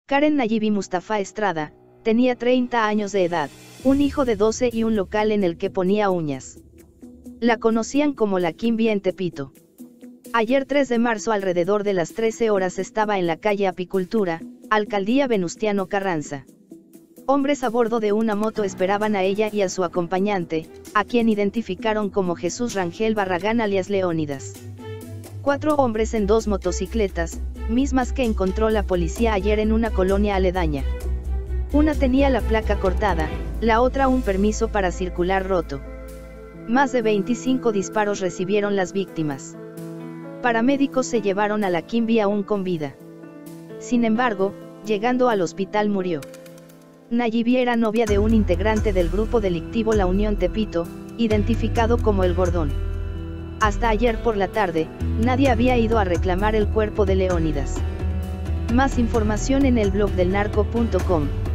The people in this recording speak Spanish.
Karen Nayibi Mustafa Estrada, tenía 30 años de edad, un hijo de 12 y un local en el que ponía uñas. La conocían como la Kimbi en Tepito. Ayer 3 de marzo alrededor de las 13 horas estaba en la calle Apicultura, Alcaldía Venustiano Carranza. Hombres a bordo de una moto esperaban a ella y a su acompañante, a quien identificaron como Jesús Rangel Barragán alias Leónidas. 4 hombres en 2 motocicletas, mismas que encontró la policía ayer en una colonia aledaña. Una tenía la placa cortada, la otra un permiso para circular roto. Más de 25 disparos recibieron las víctimas. Paramédicos se llevaron a la Kimbi aún con vida. Sin embargo, llegando al hospital murió. Nayibi era novia de un integrante del grupo delictivo La Unión Tepito, identificado como El Gordón. Hasta ayer por la tarde, nadie había ido a reclamar el cuerpo de Leónidas. Más información en el blog del narco.com.